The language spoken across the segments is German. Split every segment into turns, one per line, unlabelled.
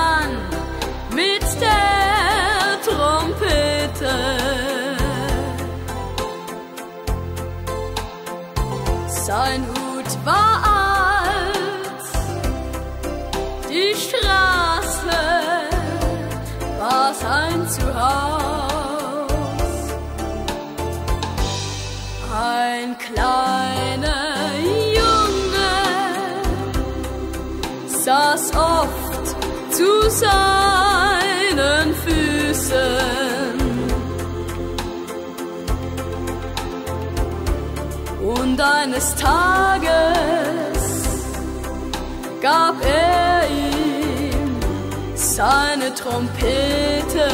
an mit der Trompete. Sein Hut war alt, die Straße war sein Zuhause. Ein kleiner Junge saß oft zu seinen Füßen und eines Tages gab er ihm seine Trompete.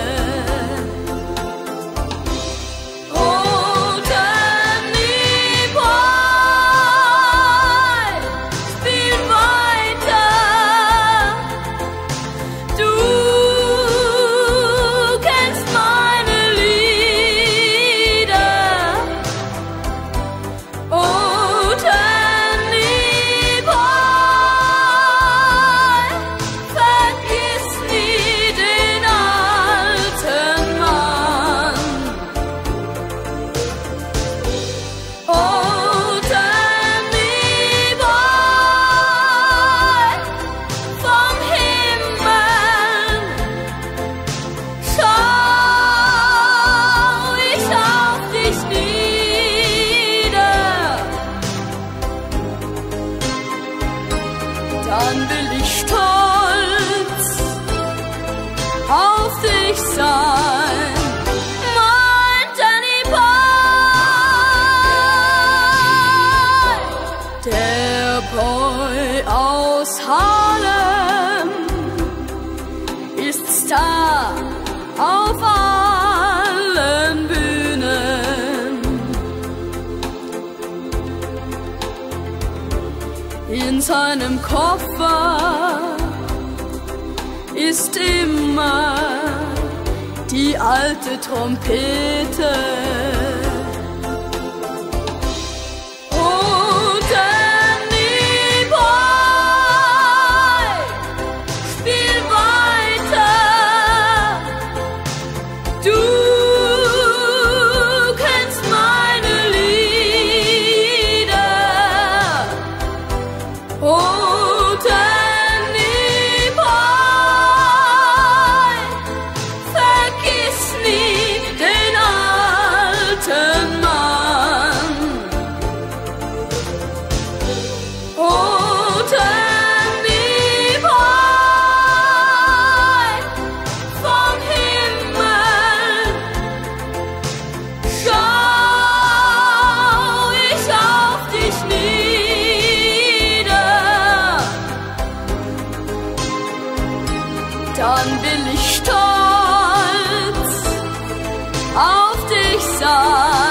Dann will ich stolz auf dich sein, mein Danny Boy. Der Boy aus Harlem ist Star auf allen Bühnen. In seinem Koffer ist immer die alte Trompete. Oh, Danny Boy, spiel weiter. Du kennst meine Lieder. Oh, Danny Boy, vergiss nie den alten Mann. Oh, Danny Boy, vom Himmel schau ich auf dich nieder. Dann will ich stolz auf dich sein.